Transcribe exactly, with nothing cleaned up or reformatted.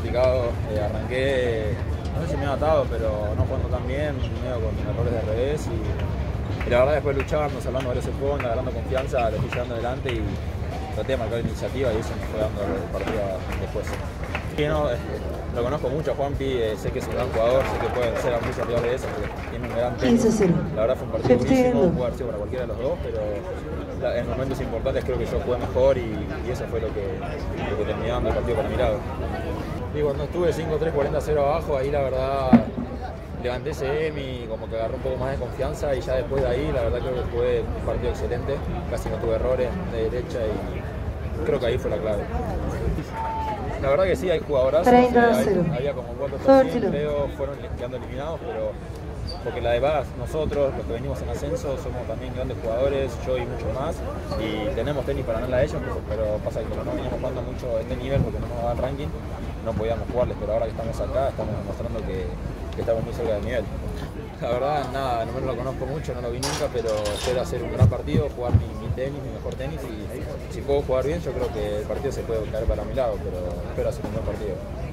complicado. Eh, arranqué, no sé si me he atado, pero no jugando tan bien, medio con errores de revés. Y, y la verdad, después luchando, salvando varios segundos, agarrando confianza, lo fui llevando adelante y traté de marcar la iniciativa y eso me fue dando el partido después. Sí, no, eh, lo conozco mucho a Juanpi, eh, sé que es un gran jugador, sé que puede ser a mucho peor de eso, porque tiene un gran tenis. La verdad fue un partido buenísimo, pudo haber sido para cualquiera de los dos, pero la, en momentos importantes creo que yo jugué mejor y, y eso fue lo que, lo que terminó dando el partido para mi lado. Y cuando estuve cinco tres cuarenta cero abajo, ahí la verdad levanté ese M y como que agarré un poco más de confianza y ya después de ahí la verdad creo que fue un partido excelente, casi no tuve errores de derecha y creo que ahí fue la clave. La verdad que sí, hay jugadorazos, eh, hay, había como cuatro top cien, creo, fueron quedando eliminados, pero porque la de Vagas, nosotros, los que venimos en ascenso, somos también grandes jugadores, yo y muchos más, y tenemos tenis para ganarle a ellos, pero pasa que como no veníamos jugando mucho a este nivel porque no nos daba el ranking, no podíamos jugarles, pero ahora que estamos acá estamos demostrando que, que estamos muy cerca del nivel. La verdad, nada, no me lo conozco mucho, no lo vi nunca, pero espero hacer un gran partido, jugar mi, mi tenis, mi mejor tenis, y si puedo jugar bien, yo creo que el partido se puede caer para mi lado, pero espero hacer un buen partido.